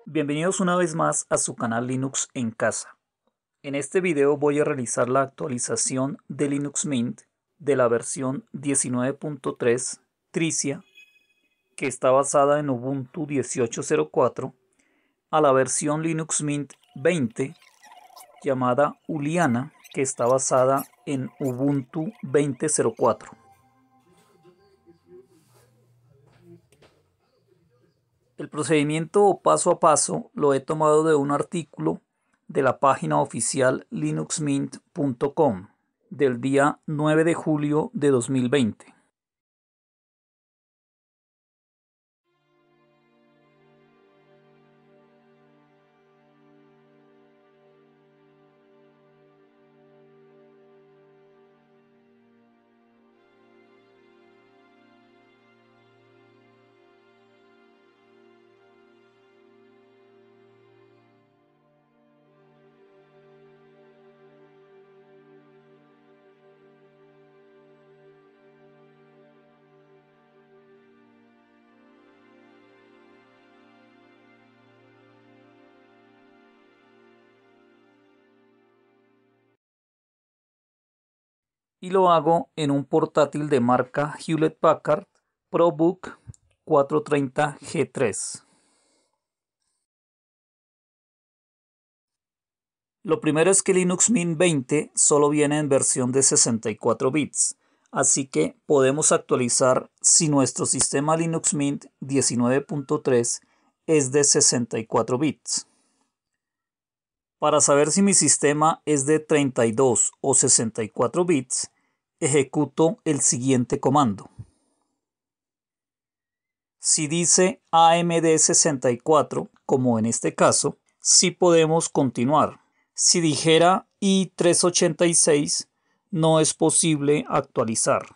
Bienvenidos una vez más a su canal Linux en casa. En este video voy a realizar la actualización de Linux Mint de la versión 19.3 Tricia, que está basada en Ubuntu 18.04, a la versión Linux Mint 20 llamada Uliana, que está basada en Ubuntu 20.04. El procedimiento paso a paso lo he tomado de un artículo de la página oficial linuxmint.com del día 9 de julio de 2020. Y lo hago en un portátil de marca Hewlett Packard ProBook 430 G3. Lo primero es que Linux Mint 20 solo viene en versión de 64 bits, así que podemos actualizar si nuestro sistema Linux Mint 19.3 es de 64 bits. Para saber si mi sistema es de 32 o 64 bits, ejecuto el siguiente comando. Si dice AMD 64, como en este caso, sí podemos continuar. Si dijera i386, no es posible actualizar.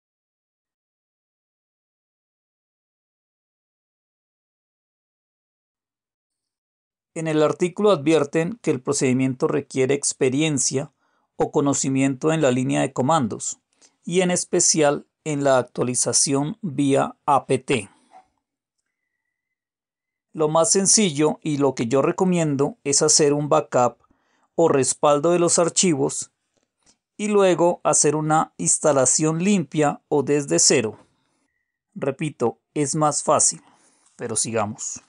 En el artículo advierten que el procedimiento requiere experiencia o conocimiento en la línea de comandos y en especial en la actualización vía apt. Lo más sencillo y lo que yo recomiendo es hacer un backup o respaldo de los archivos y luego hacer una instalación limpia o desde cero. Repito, es más fácil, pero sigamos.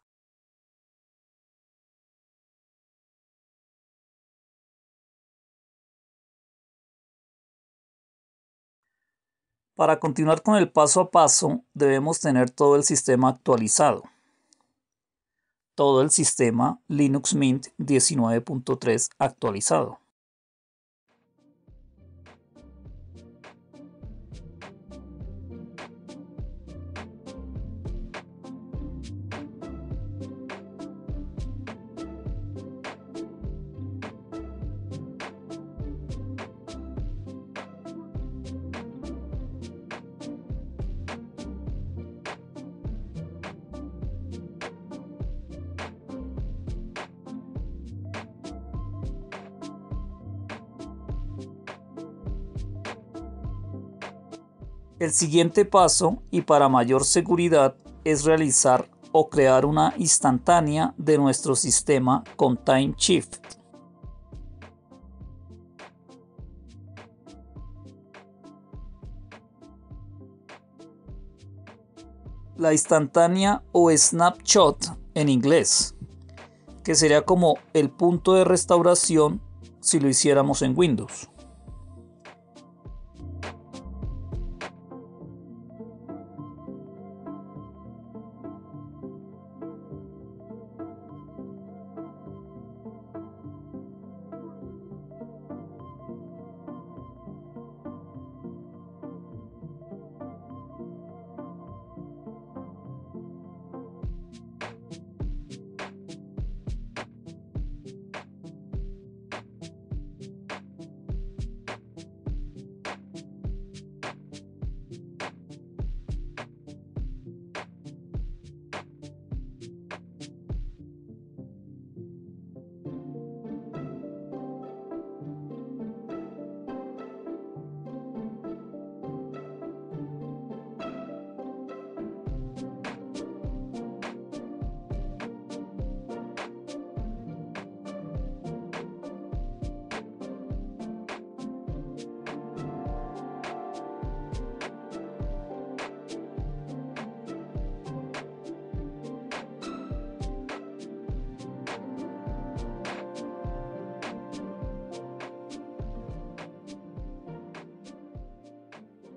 Para continuar con el paso a paso, debemos tener todo el sistema actualizado. Todo el sistema Linux Mint 19.3 actualizado. El siguiente paso, y para mayor seguridad, es realizar o crear una instantánea de nuestro sistema con Timeshift. La instantánea o snapshot en inglés, que sería como el punto de restauración si lo hiciéramos en Windows.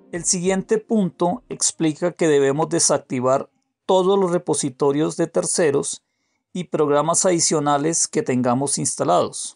El siguiente punto explica que debemos desactivar todos los repositorios de terceros y programas adicionales que tengamos instalados.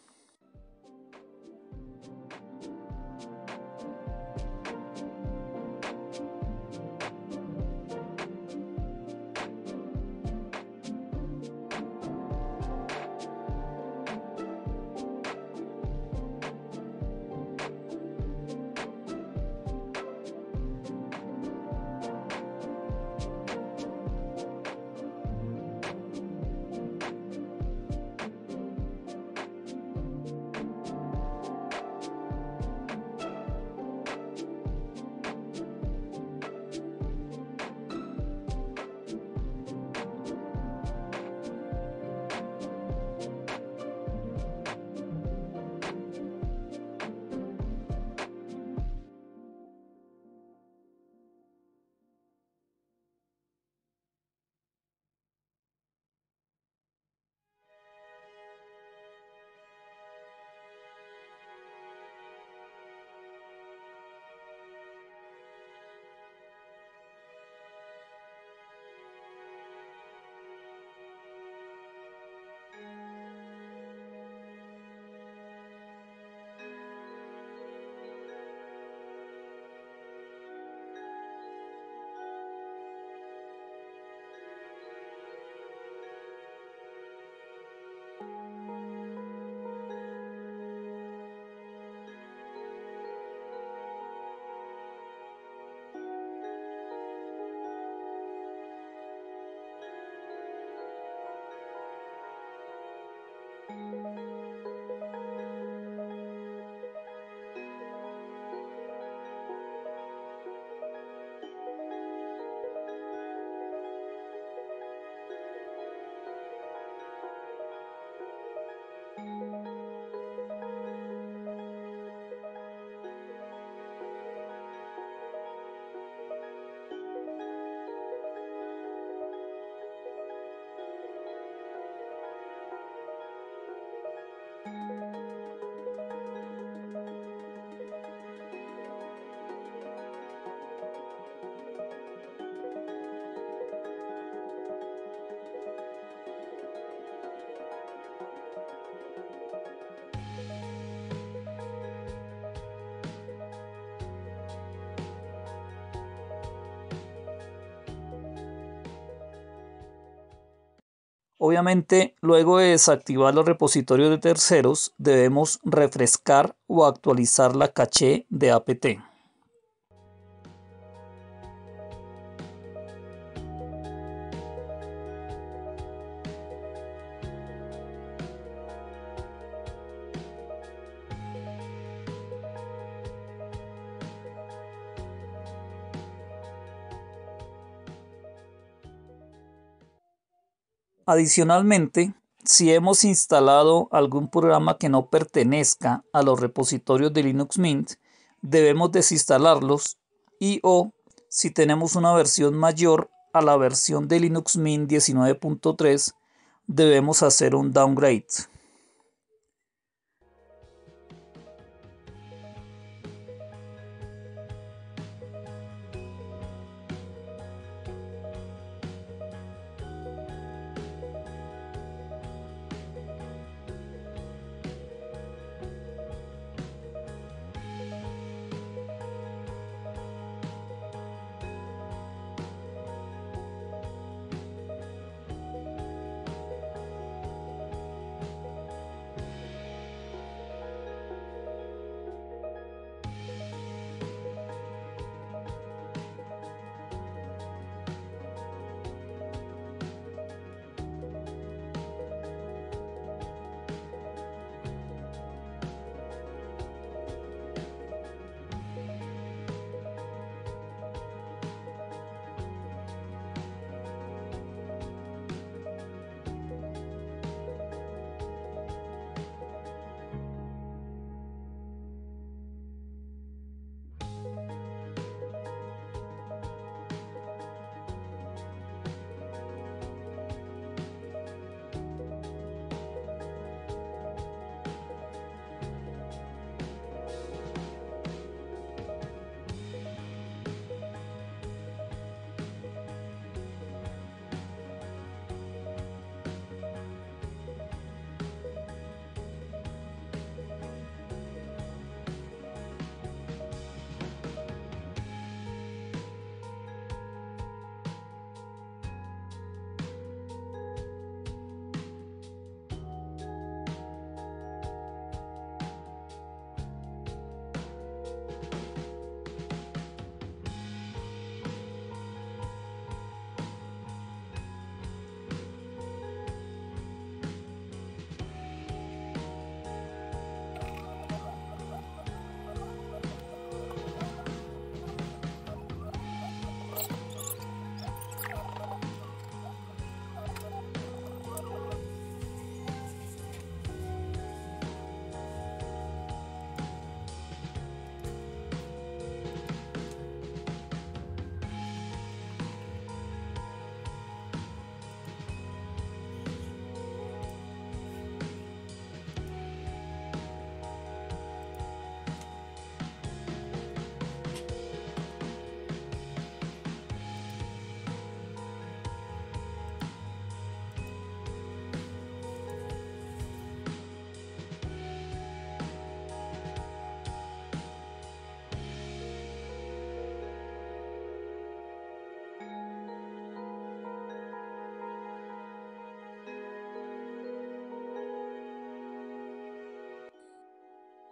Obviamente, luego de desactivar los repositorios de terceros, debemos refrescar o actualizar la caché de apt. Adicionalmente, si hemos instalado algún programa que no pertenezca a los repositorios de Linux Mint, debemos desinstalarlos y o si tenemos una versión mayor a la versión de Linux Mint 19.3, debemos hacer un downgrade.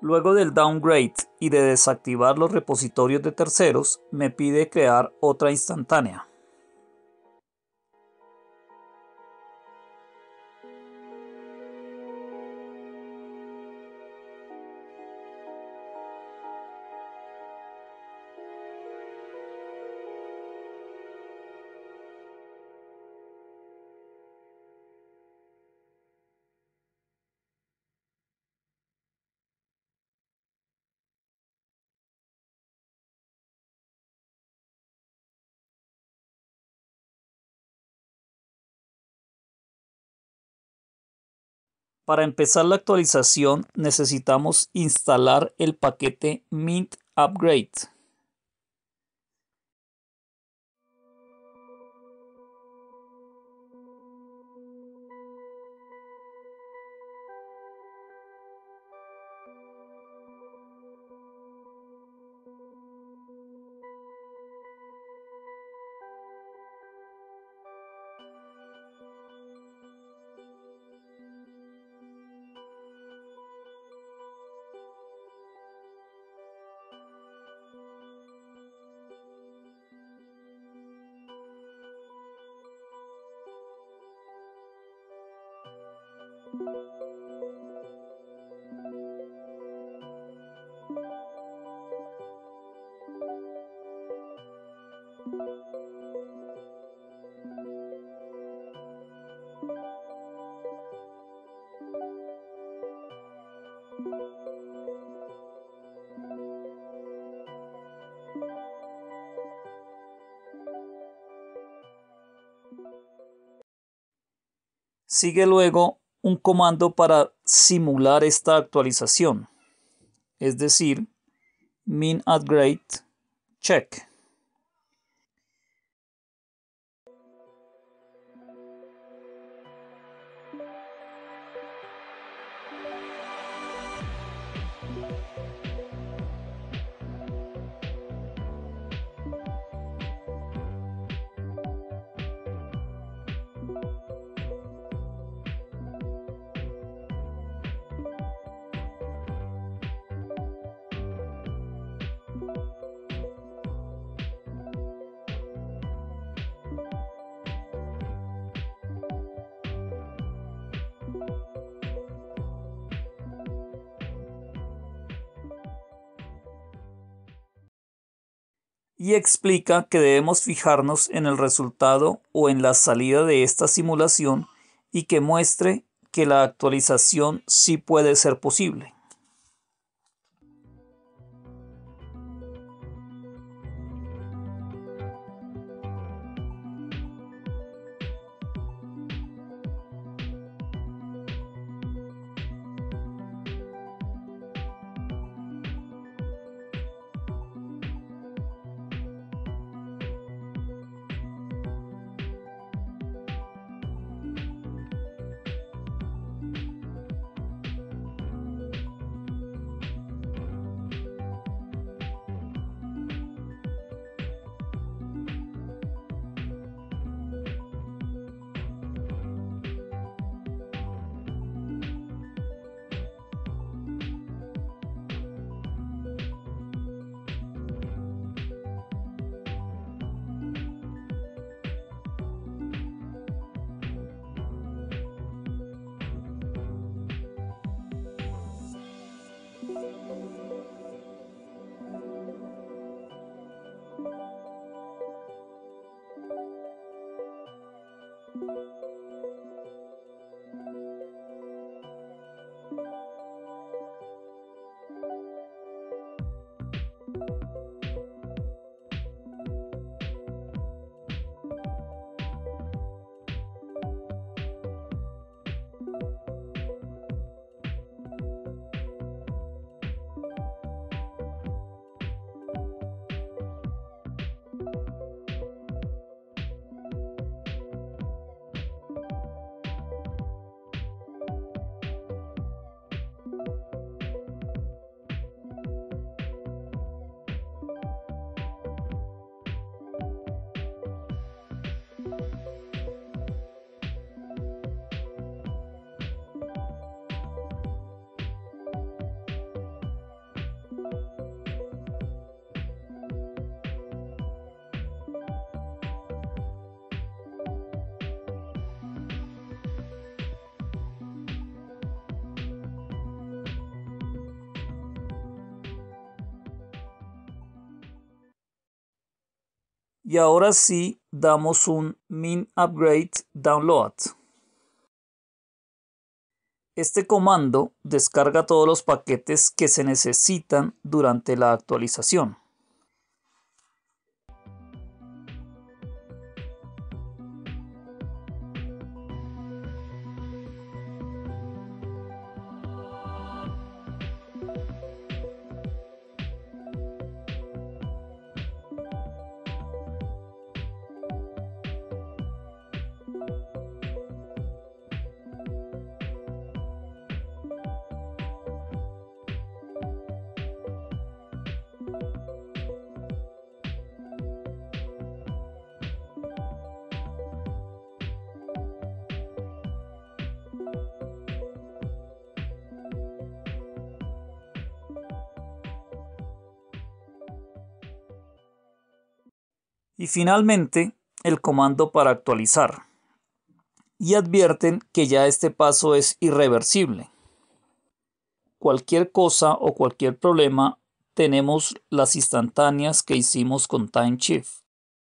Luego del downgrade y de desactivar los repositorios de terceros, me pide crear otra instantánea. Para empezar la actualización necesitamos instalar el paquete Mint Upgrade. Sigue luego un comando para simular esta actualización, es decir, min upgrade check. Y explica que debemos fijarnos en el resultado o en la salida de esta simulación y que muestre que la actualización sí puede ser posible. Y ahora sí damos un min upgrade download. Este comando descarga todos los paquetes que se necesitan durante la actualización. Y finalmente, el comando para actualizar. Y advierten que ya este paso es irreversible. Cualquier cosa o cualquier problema, tenemos las instantáneas que hicimos con TimeShift.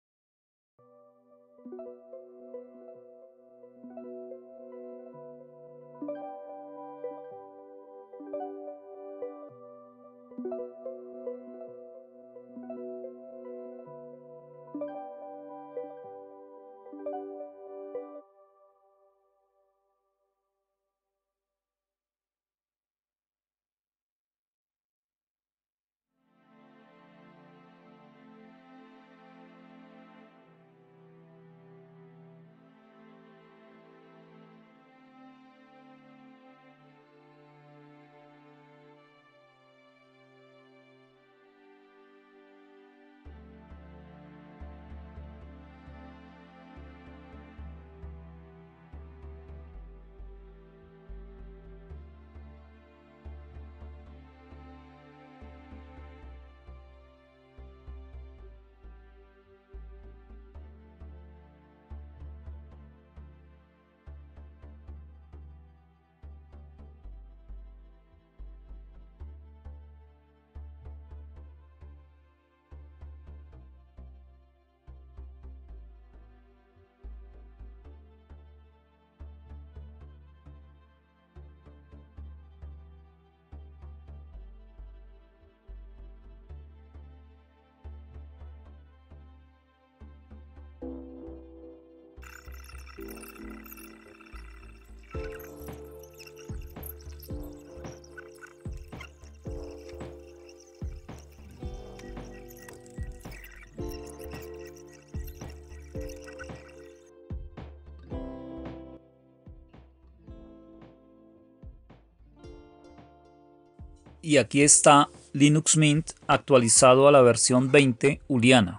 Y aquí está Linux Mint actualizado a la versión 20 Juliana.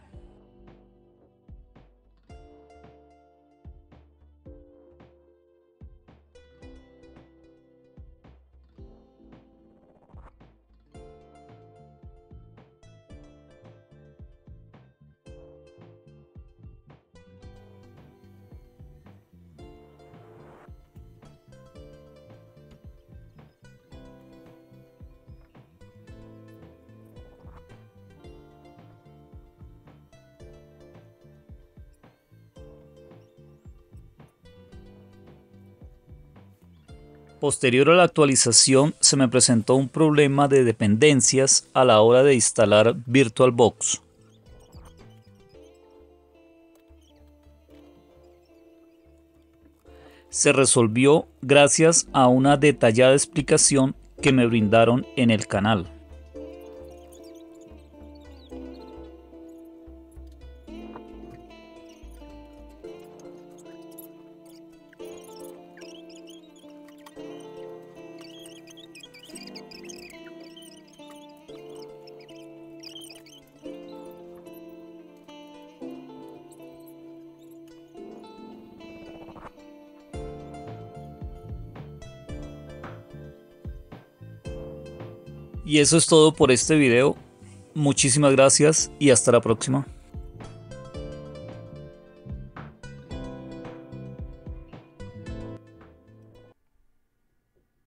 Posterior a la actualización se me presentó un problema de dependencias a la hora de instalar VirtualBox. Se resolvió gracias a una detallada explicación que me brindaron en el canal. Y eso es todo por este video. Muchísimas gracias y hasta la próxima.